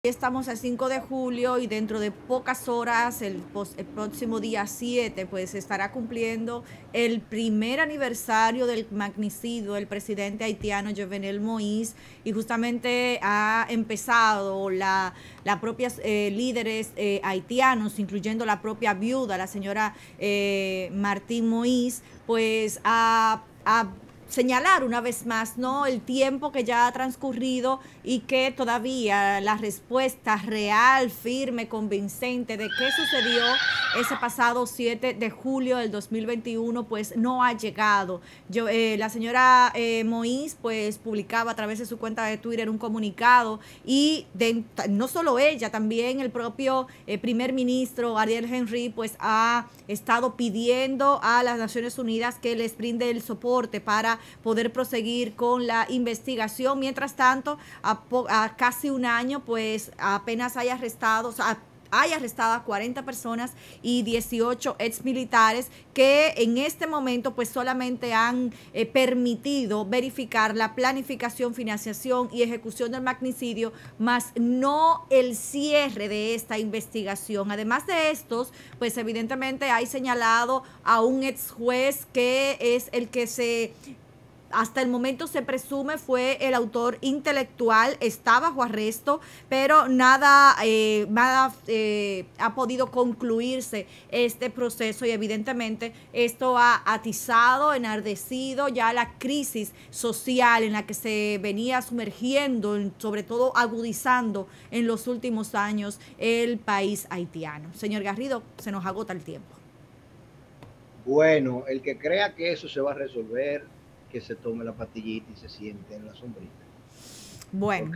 Estamos a 5 de julio y dentro de pocas horas, el próximo día 7, pues se estará cumpliendo el primer aniversario del magnicidio del presidente haitiano Jovenel Moïse, y justamente ha empezado la propias líderes haitianos, incluyendo la propia viuda, la señora Martín Moïse, pues a señalar una vez más, ¿no?, el tiempo que ya ha transcurrido y que todavía la respuesta real, firme, convincente de qué sucedió ese pasado 7 de julio del 2021, pues no ha llegado. La señora Moïse, pues publicaba a través de su cuenta de Twitter un comunicado, y no solo ella, también el propio primer ministro Ariel Henry, pues ha estado pidiendo a las Naciones Unidas que les brinde el soporte para poder proseguir con la investigación. Mientras tanto, a casi un año, pues apenas hay arrestados, hay arrestado a 40 personas y 18 exmilitares que en este momento pues solamente han permitido verificar la planificación, financiación y ejecución del magnicidio, más no el cierre de esta investigación. Además de estos, pues evidentemente hay señalado a un ex juez que es el que hasta el momento se presume fue el autor intelectual, está bajo arresto, pero nada ha podido concluirse este proceso, y evidentemente esto ha atizado, enardecido ya la crisis social en la que se venía sumergiendo, sobre todo agudizando en los últimos años el país haitiano. Señor Garrido, se nos agota el tiempo. Bueno, el que crea que eso se va a resolver, que se tome la pastillita y se siente en la sombrita. Bueno,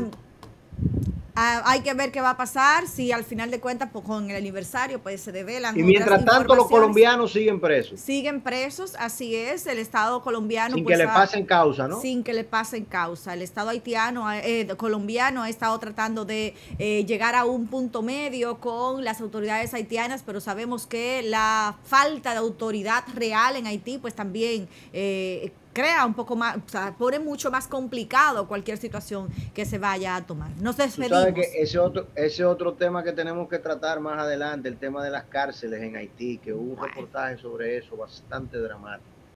hay que ver qué va a pasar, si al final de cuentas pues, con el aniversario pues se develan. Y mientras tanto los colombianos siguen presos. Siguen presos, así es, el Estado colombiano. Sin pues, que le pasen causa, ¿no? Sin que le pasen causa. El Estado haitiano, colombiano ha estado tratando de llegar a un punto medio con las autoridades haitianas, pero sabemos que la falta de autoridad real en Haití pues también crea un poco más, o sea, pone mucho más complicado cualquier situación que se vaya a tomar. Nos despedimos. Tú sabes que ese otro tema que tenemos que tratar más adelante, el tema de las cárceles en Haití, que hubo un reportaje sobre eso bastante dramático.